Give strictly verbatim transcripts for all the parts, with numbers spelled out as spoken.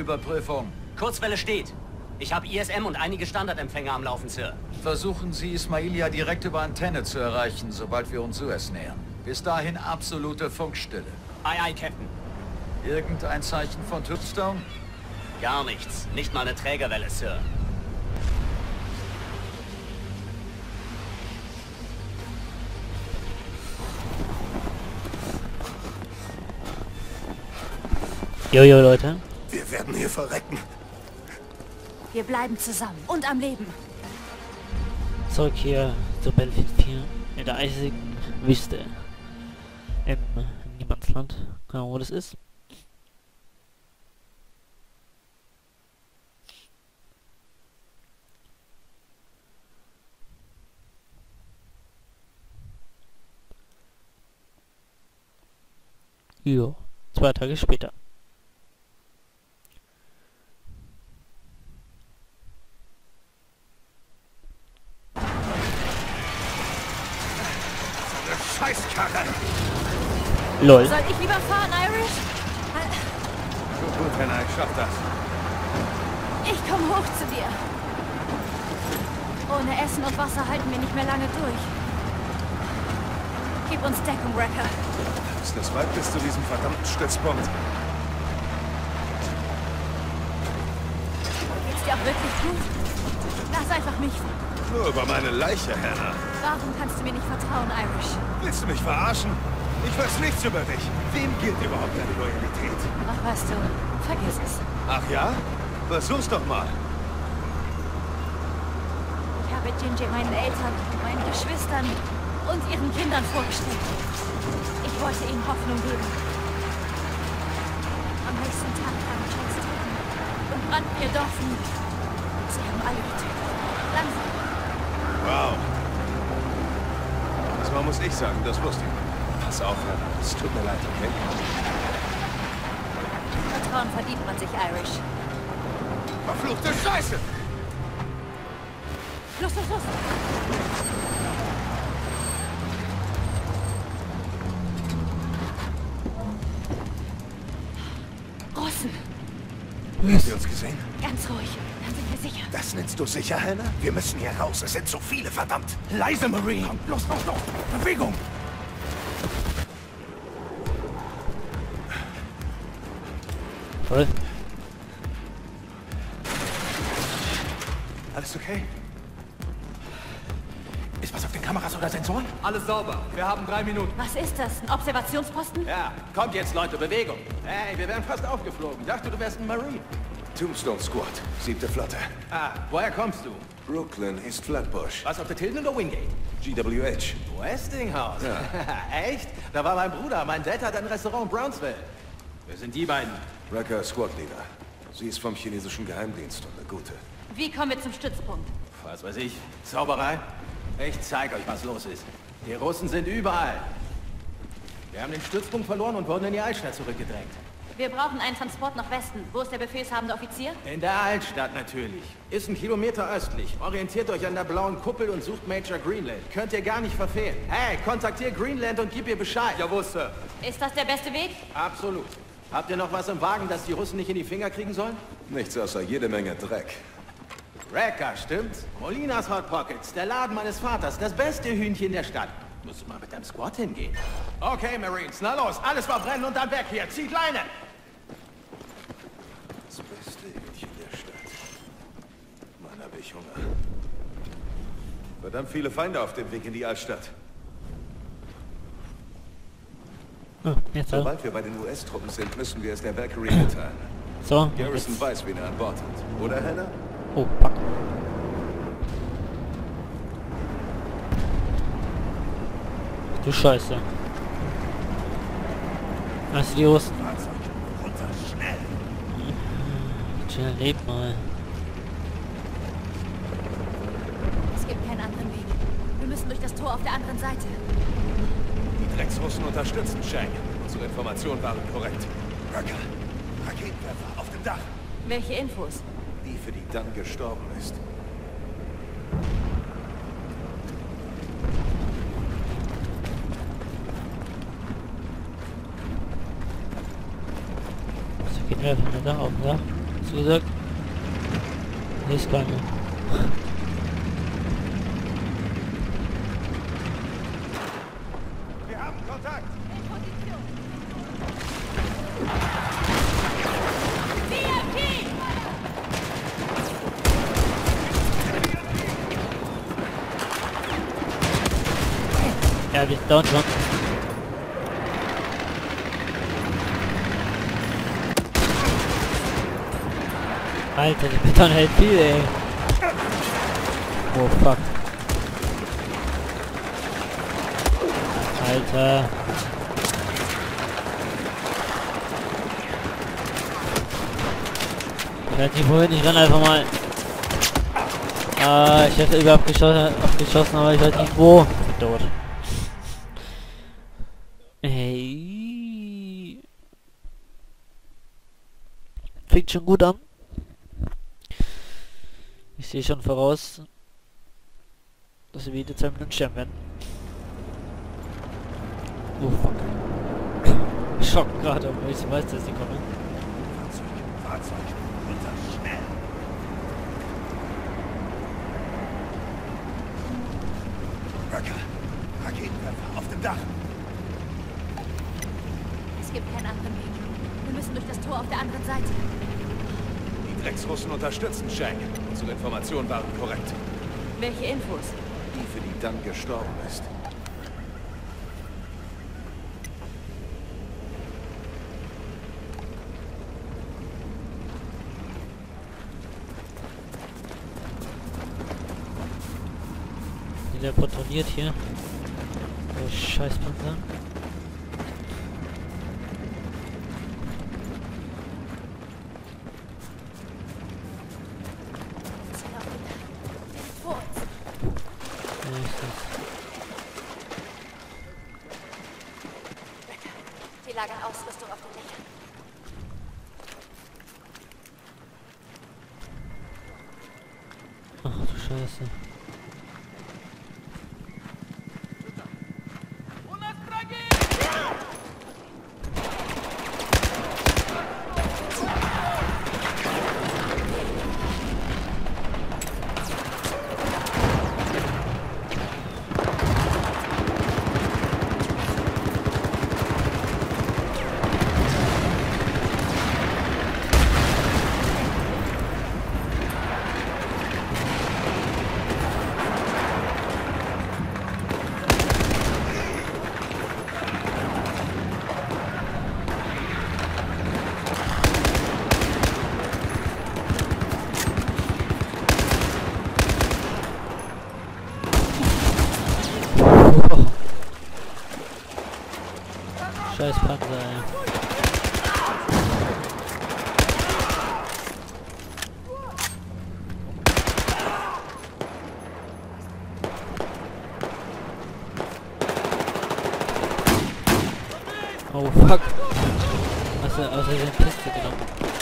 Funküberprüfung. Kurzwelle steht. Ich habe I S M und einige Standardempfänger am Laufen, Sir. Versuchen Sie, Ismailia direkt über Antenne zu erreichen, sobald wir uns Suez nähern. Bis dahin absolute Funkstille. Aye, aye, Captain. Irgendein Zeichen von Tombstone? Gar nichts. Nicht mal eine Trägerwelle, Sir. Jojo, Leute. Wir werden hier verrecken. Wir bleiben zusammen und am Leben. Zurück hier zu Battlefield vier in der eisigen Wüste. Im Niemandsland. Keine Ahnung, wo das ist. Jo, zwei Tage später. Scheißkarre! Lol. Soll ich lieber fahren, Irish? Gut, gut, Hannah, ich schaff das. Ich komme hoch zu dir. Ohne Essen und Wasser halten wir nicht mehr lange durch. Gib uns Deckung, Wrecker. Ist das weit bis zu diesem verdammten Stützpunkt? Geht's dir auch wirklich gut? Lass einfach mich. Nur über meine Leiche, Hannah. Warum kannst du mir nicht vertrauen, Irish? Willst du mich verarschen? Ich weiß nichts über dich. Wem gilt überhaupt deine Loyalität? Ach, weißt du, vergiss es. Ach ja? Versuch's doch mal. Ich habe Ginger meinen Eltern, meinen Geschwistern und ihren Kindern vorgestellt. Ich wollte ihnen Hoffnung geben. Am nächsten Tag kamen Chase Truppen und brannten ihr Dorf nieder. Sie haben alle getötet. Langsam. Wow. Diesmal muss ich sagen, das wusste ich. Pass auf, Hannah. Es tut mir leid, okay? Vertrauen verdient man sich, Irish. Verfluchte Scheiße! Los, los, los! Russen! Haben Sie uns gesehen? Ganz ruhig, dann sind wir sicher. Das nennst du sicher, Hannah? Wir müssen hier raus. Es sind so viele, verdammt. Leise, Marine. Komm, los, los, los. Bewegung. Voll. Alles okay? Ist was auf den Kameras oder Sensoren? Alles sauber. Wir haben drei Minuten. Was ist das? Ein Observationsposten? Ja, kommt jetzt, Leute, Bewegung. Hey, wir wären fast aufgeflogen. Dachte, du wärst ein Marine. Tombstone Squad, siebte Flotte. Ah, woher kommst du? Brooklyn, East Flatbush. Was auf der Tilden oder Wingate? G W H. Westinghouse. Ja. Echt? Da war mein Bruder. Mein Dad hat ein Restaurant in Brownsville. Wir sind die beiden. Wrecker, Squad Leader. Sie ist vom chinesischen Geheimdienst und eine gute. Wie kommen wir zum Stützpunkt? Was weiß ich. Zauberei? Ich zeig euch, was los ist. Die Russen sind überall. Wir haben den Stützpunkt verloren und wurden in die Altstadt zurückgedrängt. Wir brauchen einen Transport nach Westen. Wo ist der befehlshabende Offizier? In der Altstadt natürlich. Ist ein Kilometer östlich. Orientiert euch an der blauen Kuppel und sucht Major Greenland. Könnt ihr gar nicht verfehlen. Hey, kontaktiert Greenland und gib ihr Bescheid. Jawohl, Sir. Ist das der beste Weg? Absolut. Habt ihr noch was im Wagen, das die Russen nicht in die Finger kriegen sollen? Nichts außer jede Menge Dreck. Wrecker, stimmt's? Molinas Hot Pockets, der Laden meines Vaters, das beste Hühnchen der Stadt. Musst du mal mit deinem Squad hingehen. Okay, Marines, na los, alles verbrennen und dann weg hier. Zieht Leine! Das beste Hühnchen der Stadt. Mann, hab ich Hunger. Verdammt viele Feinde auf dem Weg in die Altstadt. Oh, jetzt also. Sobald wir bei den U S-Truppen sind, müssen wir es der Valkyrie mitteilen. So, Garrison jetzt. weiß, wen er an Bord hat. Oder, Hannah? Oh, fuck. Du Scheiße. Also die Russen. Runter, schnell! Tja, lebt mal. Es gibt keinen anderen Weg. Wir müssen durch das Tor auf der anderen Seite. Die Drecksrussen unterstützen Shang. Unsere Informationen waren korrekt. Wrecker, Raketenwerfer auf dem Dach. Welche Infos? Die, für die dann gestorben ist. So gehen wir einfach nur da auf, ja? hast du gesagt? Hier ist keine. Wir haben Kontakt. B M P! Ja, wir sind down schon. Alter, der Beton hält viel, ey. Oh, fuck. Alter. Ich weiß nicht wohin, ich renn einfach mal. Ah, ich hätte überhaupt geschossen, abgeschossen, aber ich weiß nicht wo. Ich bin tot. Hey. Fängt schon gut an. Ich sehe schon voraus, dass wir jede zwei Minuten sterben werden. Oh fuck. Schock gerade, aber ich weiß, dass die kommen. Fahrzeug, Fahrzeug, runter, schnell. Röcker, Raketenwerfer auf dem Dach. Es gibt keinen anderen Weg. Wir müssen durch das Tor auf der anderen Seite. Die Drecksrussen unterstützen Shank. Unsere Informationen waren korrekt. Welche Infos? Die, für die dann gestorben ist. Der patrouilliert hier. Oh, scheiß Panzer. Vor uns. Ja, ich seh's. Die lagern Ausrüstung auf den Dächern. Ach du Scheiße. Scheiß Panzer, ey. Oh fuck. Hast du außer den Piste genommen?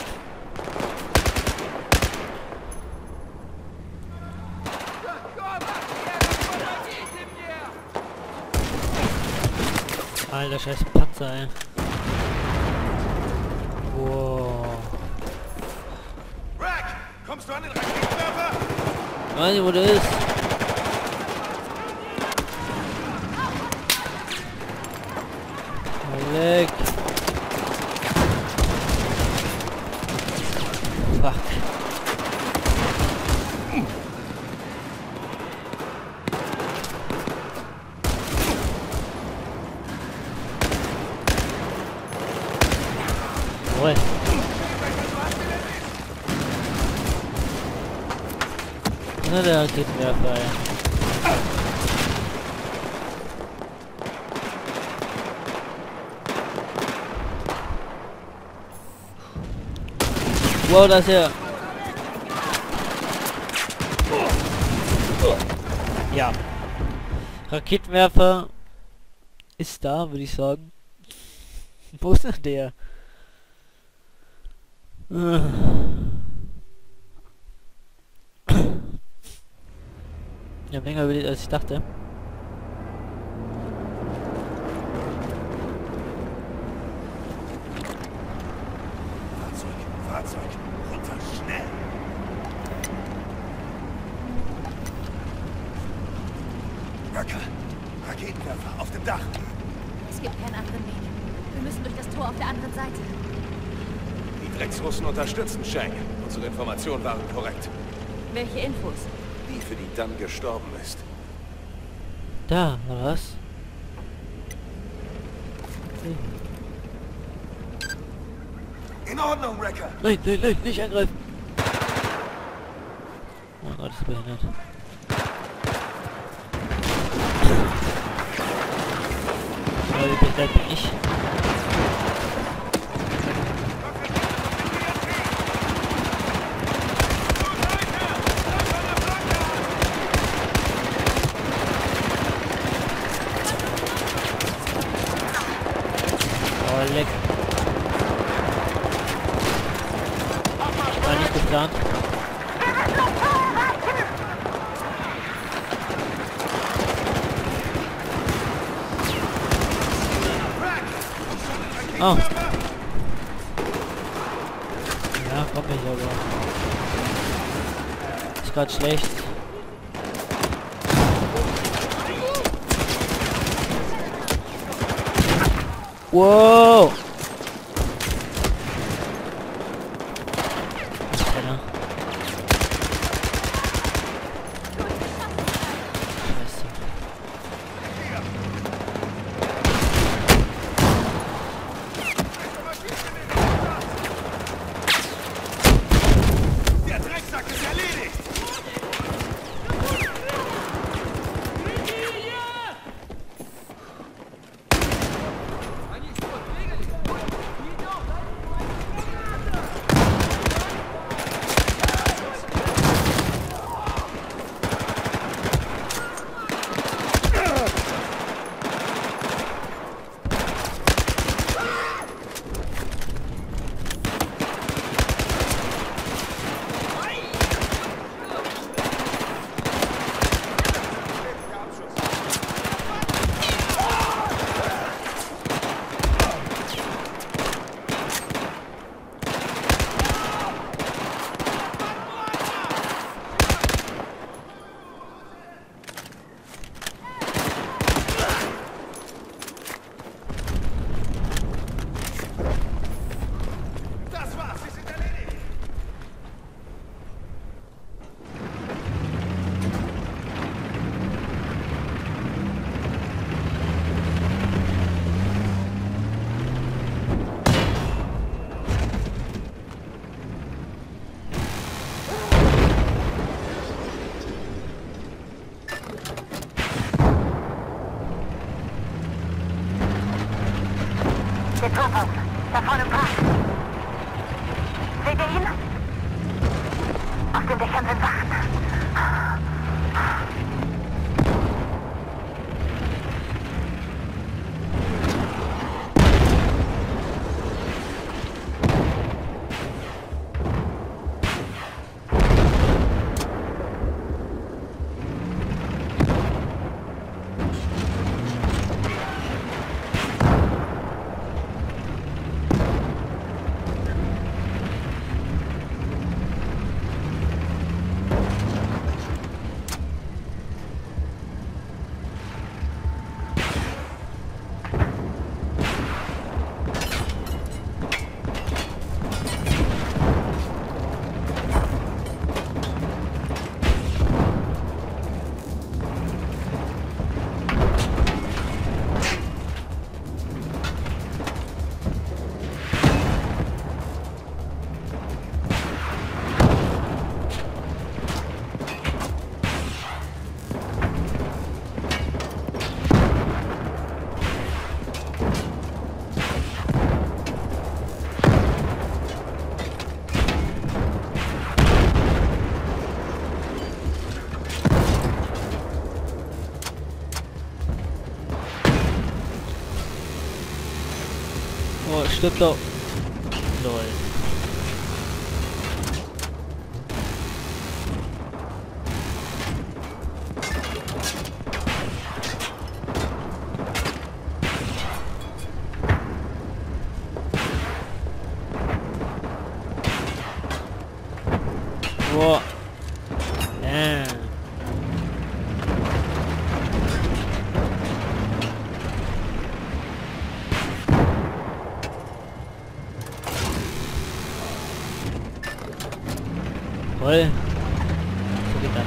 Alter, scheiß Panzer, ey. Wow. Rack, kommst du an den Raketenwerfer? Weiß nicht, wo der ist. Mal weg. Fuck. Jawohl. Na, der Raketenwerfer, ey. Wow, das hier. Ja. Raketenwerfer ist da, würde ich sagen. Wo ist denn der? Äh. Ja, länger überlebt als ich dachte. Fahrzeug, Fahrzeug, runter, Wrecker, Raketenwerfer auf dem Dach. Es gibt keinen anderen Weg. Wir müssen durch das Tor auf der anderen Seite. Die Drecksrussen unterstützen Shang. Unsere Informationen waren korrekt. Welche Infos? Die, für die dann gestorben ist. Da, oder was? Hm. In Ordnung, Wrecker. Nein, nein, nein, nicht angreifen! Oh Gott, ist behindert. Aber wie behindert bin ich? Oh, leck. War nicht geplant. Oh. Ja, komm ich aber. Ist grad schlecht. Wow! Der Drecksack ist erledigt. Der Turmpunkt. Da vorne im Park. Seht ihr ihn? Auf den Dächern sind Wachen. Oh, stirbt doch. Lol. Boah. Äh. Jawohl. So geht das.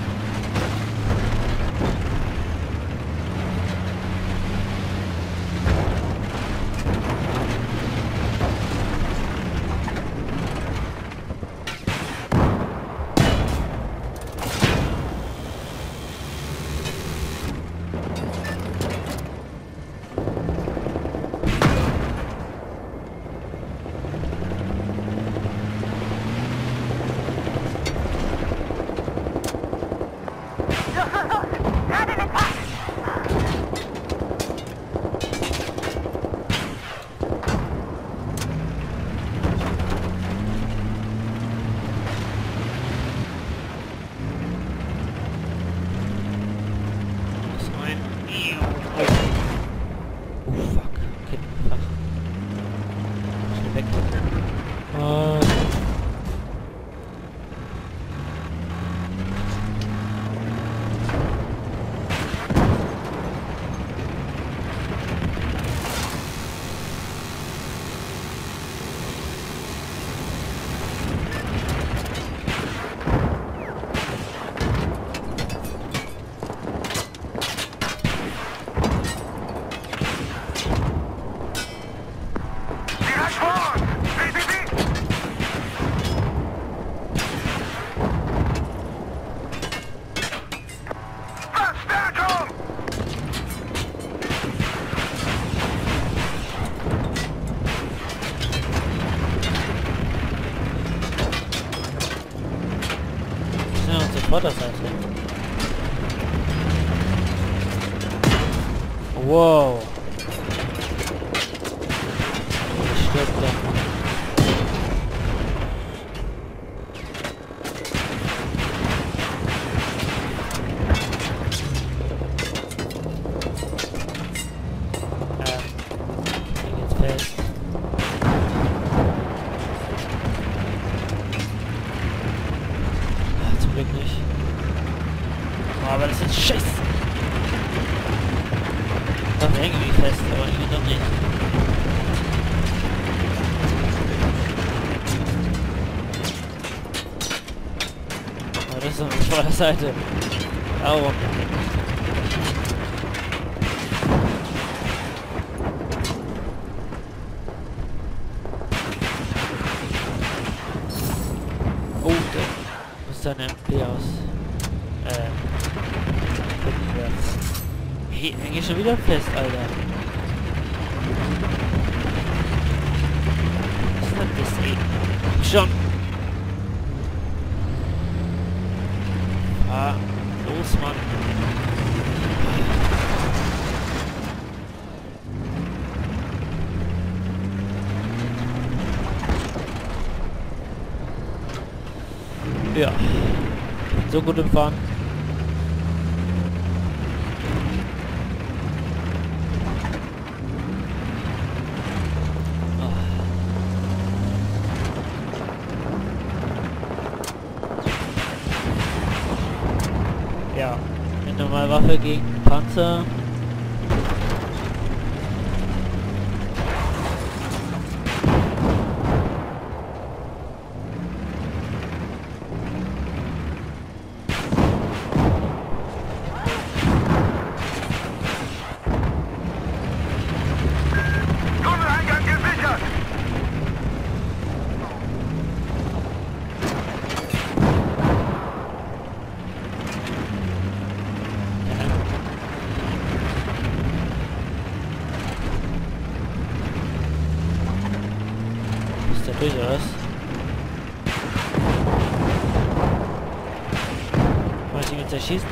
Vorderseite. Wow. Ich stirb da. Ähm, hier geht's fest. Ach, zum Glück nicht. Oh, aber das ist scheiße. Doch irgendwie fest, aber irgendwie doch nicht. Aber das ist auf der Vorderseite. Darum. Oh, da muss eine M P aus. Ähm. Hey, häng ich schon wieder fest, Alter. Was ist denn das, ey? Schon. Ah, los, Mann. Ja. So gut im Fahren. Ja, eine normale Waffe gegen Panzer. Tunneleingang gesichert! Ist der durch, oder was? Kann ich ihn jetzt erschießen?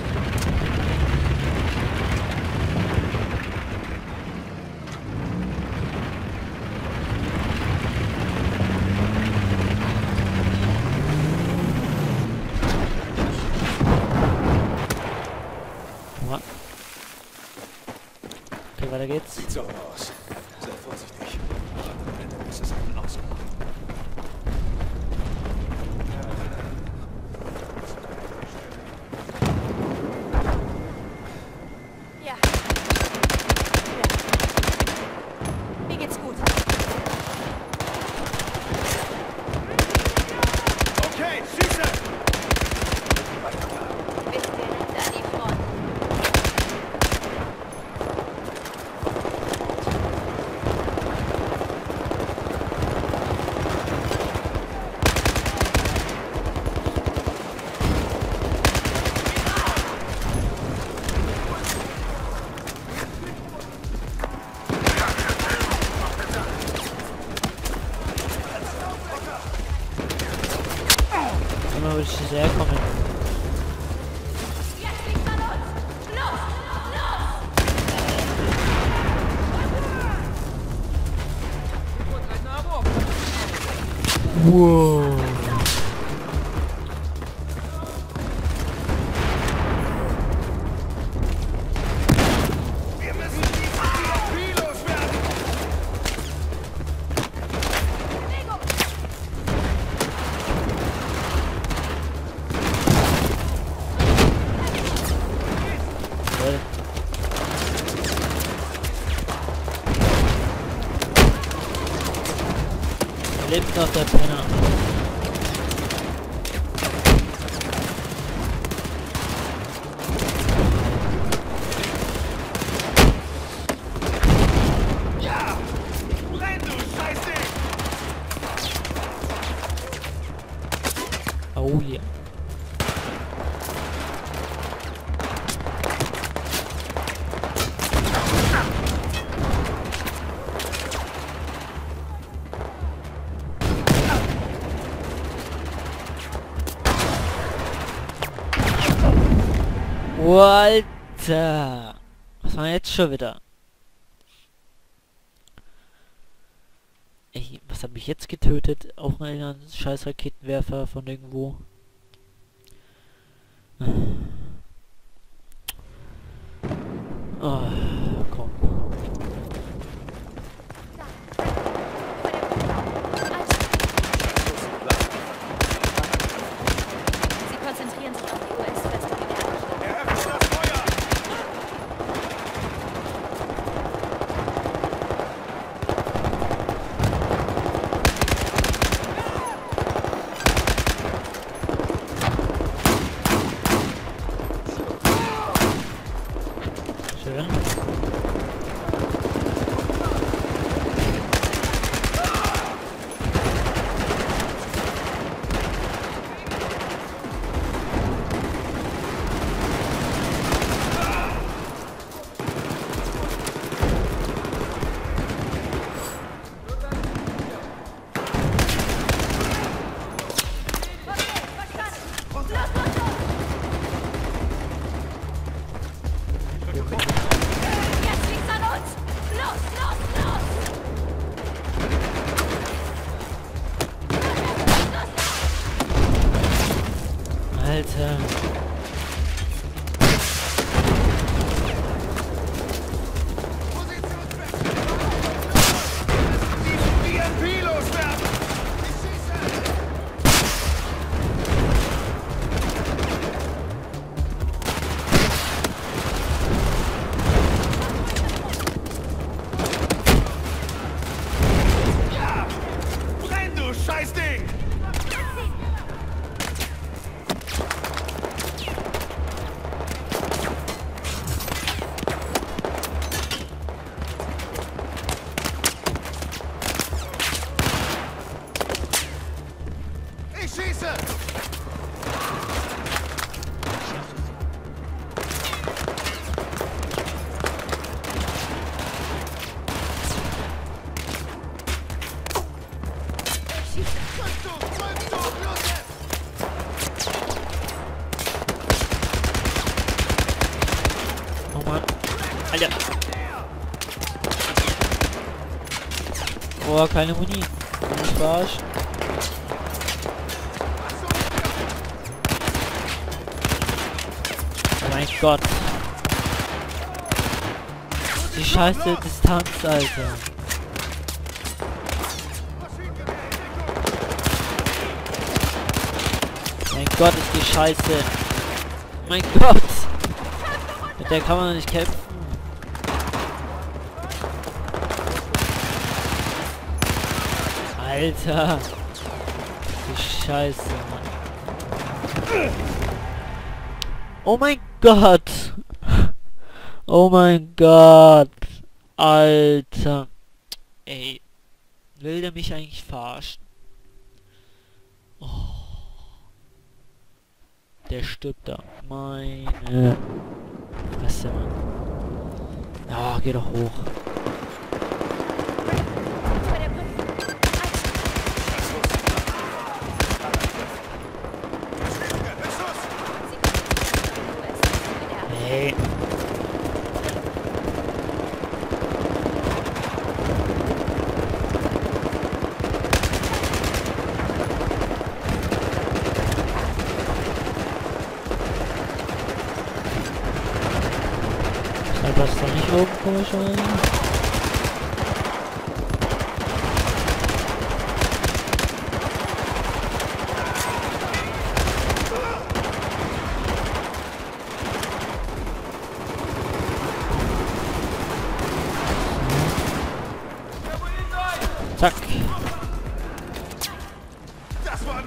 Okay, weiter geht's. Sieht so aus. Sei vorsichtig. Am Ende ist es ein Ausmachen. Ja. Ja. Mir geht's gut. Okay, schieße! soll ich hierher kommen? Jetzt liegt's an uns! Los! Los! Wow. Lebt noch der Penner. Ja! Renn, du Scheißding! Oh ja. Oh, Alter! Was war jetzt schon wieder? Ey, was hat mich jetzt getötet? Auch mal ein scheiß Raketenwerfer von irgendwo. Oh, komm. Sie konzentrieren sich auf die U S-Festung in der Anstalt. Eröffnet das Feuer! Schön. Jetzt liegt's an uns! Los, los, los! Alter. B M P loswerden! Ich schieße! Ja! Brenn, du Scheißding! Ich schieße! Rückzug! Rückzug! Los jetzt! Oh Mann. Alter. Oh, keine Muni. Ich verarsch. Oh mein Gott. Die scheiße Distanz, Alter. Mein Gott, ist die scheiße. Mein Gott. Mit der kann man doch nicht kämpfen. Alter. Die Scheiße, Mann. Oh mein Gott. Oh mein Gott. Alter. Ey. Will der mich eigentlich verarschen? Oh. Der stirbt da. Meine Fresse, Mann. Ja, geh doch hoch. Bei der Brücke. Da passt doch nicht oben, komischerweise. Zack. Das war ein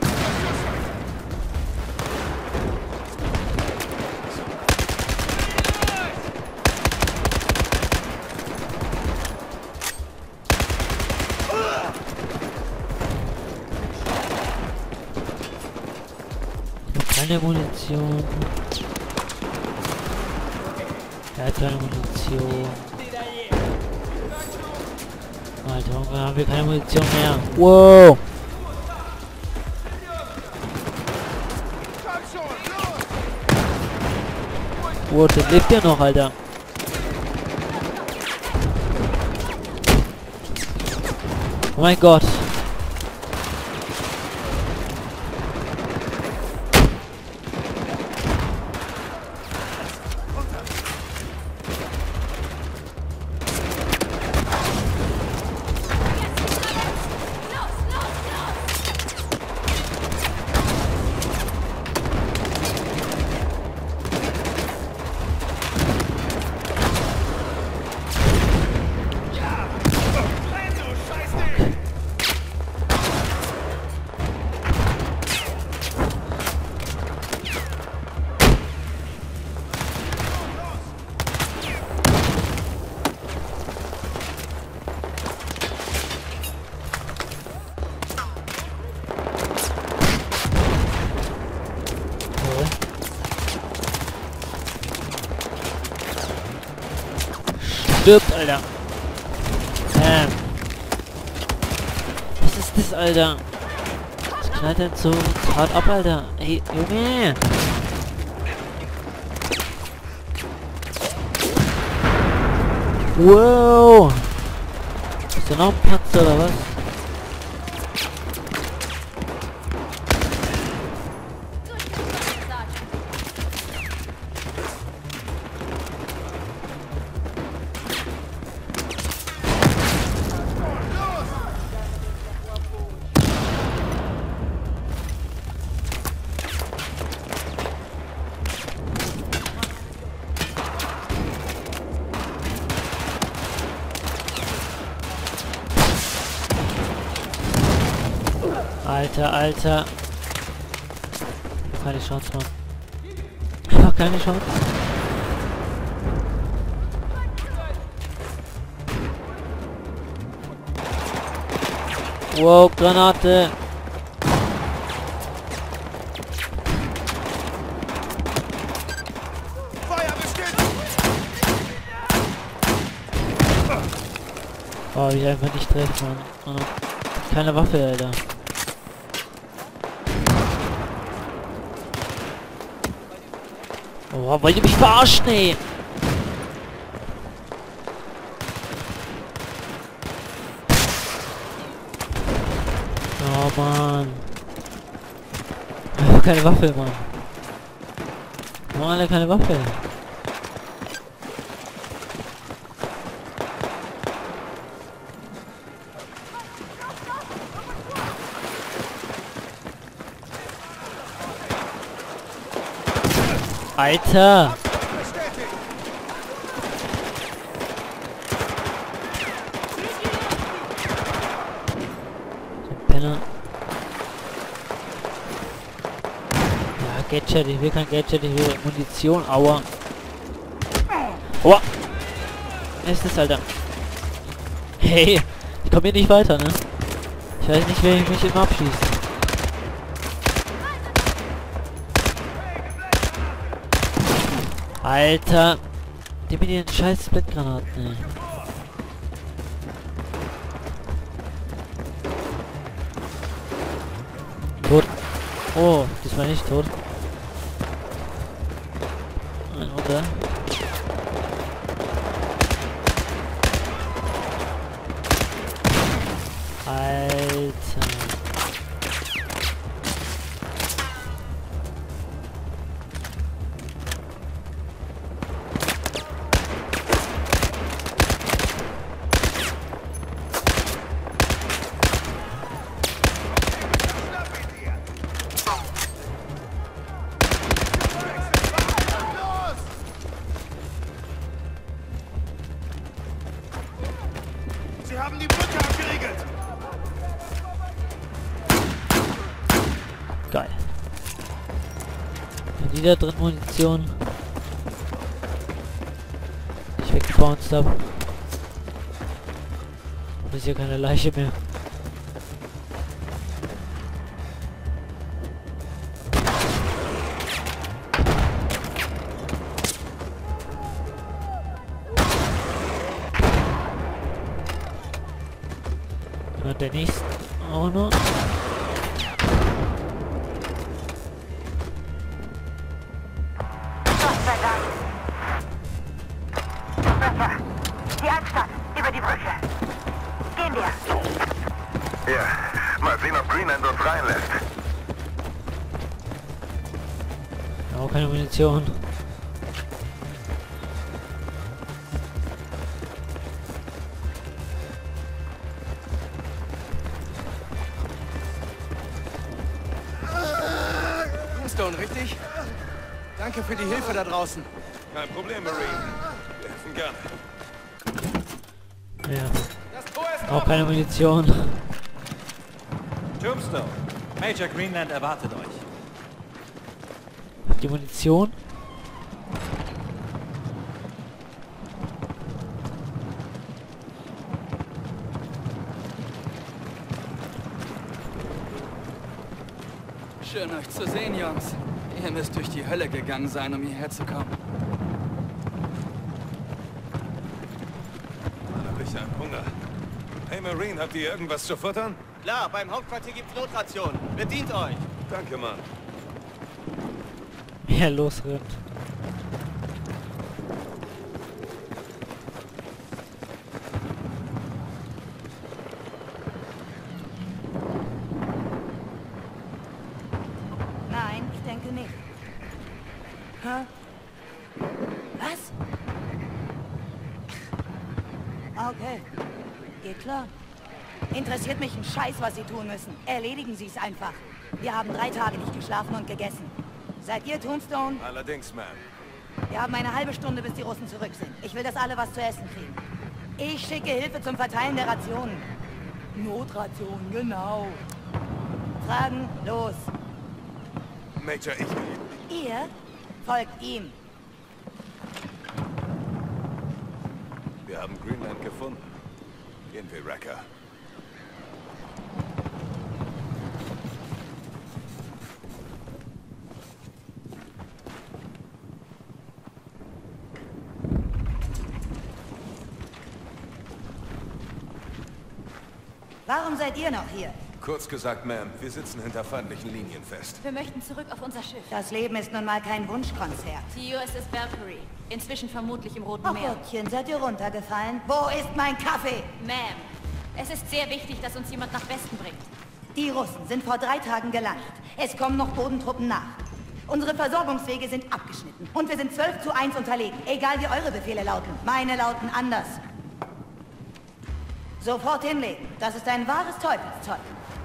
Keine Munition. Er hat keine Munition. Alter, warum haben wir keine Munition mehr? Wow! Wow, der lebt ja noch, Alter. Oh mein Gott. Stirbt, Alter. Ähm. Was ist das, Alter? Das knallt denn so hart ab, Alter. Ey, Junge. Wow. Ist da noch ein Panzer oder was? Alter, Alter. Keine Chance, Mann. Einfach keine Chance. Wow, Granate. Oh, ich einfach nicht treffe, Mann. Oh. Keine Waffe, Alter. Oh, wollt ihr mich verarschen, ey? Oh, Mann. Ich hab keine Waffe, Mann. Warum alle keine Waffe? Alter! Der Penner. Ja, Gadget, ich will kein Gadget, ich will Munition, aua. Aua! Was ist das, Alter? Hey, ich komme hier nicht weiter, ne? Ich weiß nicht, wer ich mich immer abschießt. Alter, die mit ihren scheiß Splitgranaten, ey. Tot. Oh, diesmal nicht tot. Ein runter. Alter. haben die Brücke abgeriegelt. Geil. Haben die da drin Munition? Ich weggebounced habe. Ist hier keine Leiche mehr. Und der nächste auch noch. Gott sei Dank. Besser. Die Altstadt. Über die Brücke. Gehen wir. Ja, mal sehen, ob Greenland uns reinlässt. Auch keine Munition. Stone, richtig? Danke für die Hilfe da draußen. Kein Problem, Marine. Wir helfen gerne. Ja. Das Tor ist Auch keine Munition. Tombstone. Major Greenland erwartet euch. Die Munition. Schön euch zu sehen, Jungs. Ihr müsst durch die Hölle gegangen sein, um hierher zu kommen. Mann, hab ich einen Hunger. Hey Marine, habt ihr irgendwas zu futtern? Klar, beim Hauptquartier gibt's Notration. Bedient euch. Danke, Mann. Wer losrennt. Nein, ich denke nicht. Hä? Was? Okay. Geht klar. Interessiert mich ein Scheiß, was Sie tun müssen. Erledigen Sie es einfach. Wir haben drei Tage nicht geschlafen und gegessen. Seid ihr Tombstone? Allerdings, Ma'am. Wir haben eine halbe Stunde, bis die Russen zurück sind. Ich will, dass alle was zu essen kriegen. Ich schicke Hilfe zum Verteilen der Rationen. Notrationen, genau. Fragen, los. Major, ich... Ihr folgt ihm. Wir haben Greenland gefunden. Gehen wir, Wrecker. Warum seid ihr noch hier? Kurz gesagt, Ma'am, wir sitzen hinter feindlichen Linien fest. Wir möchten zurück auf unser Schiff. Das Leben ist nun mal kein Wunschkonzert. Die U S S Valkyrie. Inzwischen vermutlich im Roten Oh Meer. Gottchen, seid ihr runtergefallen? Wo ist mein Kaffee? Ma'am, es ist sehr wichtig, dass uns jemand nach Westen bringt. Die Russen sind vor drei Tagen gelandet. Es kommen noch Bodentruppen nach. Unsere Versorgungswege sind abgeschnitten. Und wir sind zwölf zu eins unterlegen. Egal wie eure Befehle lauten. Meine lauten anders. Sofort hinlegen. Das ist ein wahres Teufelszeug.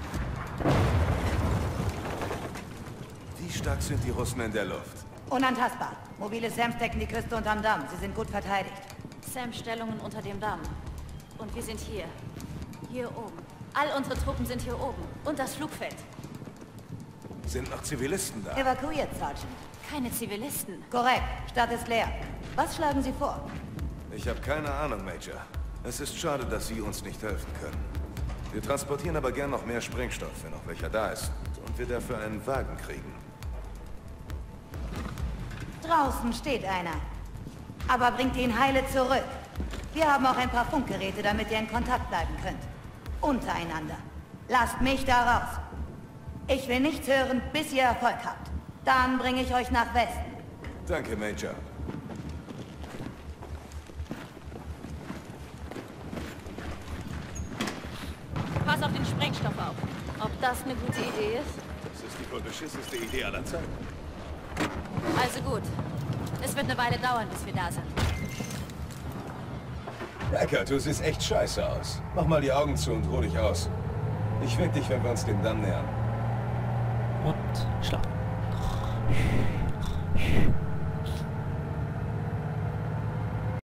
Wie stark sind die Russen in der Luft? Unantastbar. Mobile Sams decken die Küste unterm Damm. Sie sind gut verteidigt. Sam-Stellungen unter dem Damm. Und wir sind hier. Hier oben. All unsere Truppen sind hier oben. Und das Flugfeld. Sind noch Zivilisten da? Evakuiert, Sergeant. Keine Zivilisten. Korrekt. Stadt ist leer. Was schlagen Sie vor? Ich habe keine Ahnung, Major. Es ist schade, dass Sie uns nicht helfen können. Wir transportieren aber gern noch mehr Sprengstoff, wenn noch welcher da ist. Und wir dafür einen Wagen kriegen. Draußen steht einer. Aber bringt ihn heile zurück. Wir haben auch ein paar Funkgeräte, damit ihr in Kontakt bleiben könnt. Untereinander. Lasst mich da raus. Ich will nichts hören, bis ihr Erfolg habt. Dann bringe ich euch nach Westen. Danke, Major. Pass auf den Sprengstoff auf. Ob das eine gute Idee ist? Das ist die wohl beschissenste Idee aller Zeiten. Also gut. Es wird eine Weile dauern, bis wir da sind. Wrecker, du siehst echt scheiße aus. Mach mal die Augen zu und ruh dich aus. Ich weck dich, wenn wir uns dem Damm nähern. Und schlag.